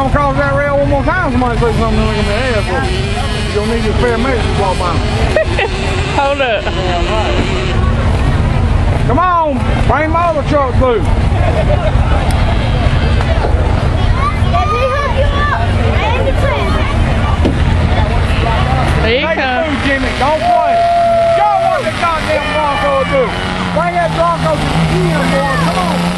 don't cross that rail one more time, somebody say something to me ass for you. You don't need your paramedics to walk by. Hold up. Come on, bring my other truck through. Does he hook you up? And the train. There you Take come. it through, Jimmy. Don't play. Show what the goddamn Bronco do. Bring that Bronco to the end, boy. Come on.